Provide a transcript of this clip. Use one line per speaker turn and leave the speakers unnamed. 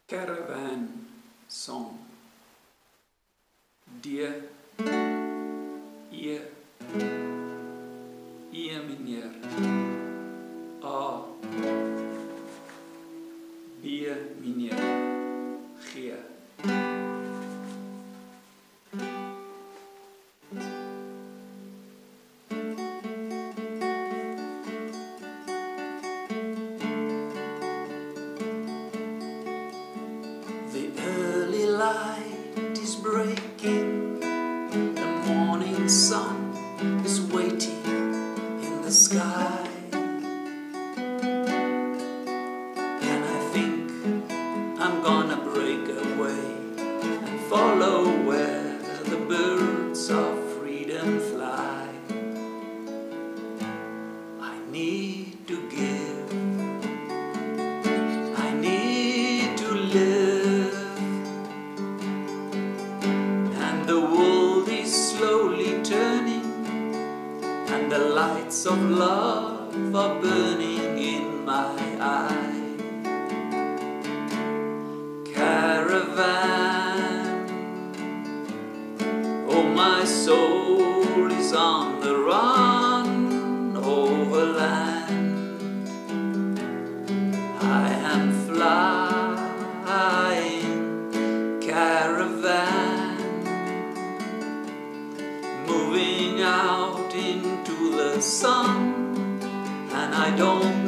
Caravan song. D, E, meneer. A, B, meneer. G.
The early light is breaking, the morning sun is waiting in the sky, and I think I'm gonna break away and follow where the birds of freedom fly. I need to give, I need to live, and the world is slowly turning, and the lights of love are burning in my eye. Caravan, oh, my soul is on the run over land. I am flying, caravan, moving out into the sun, and I don't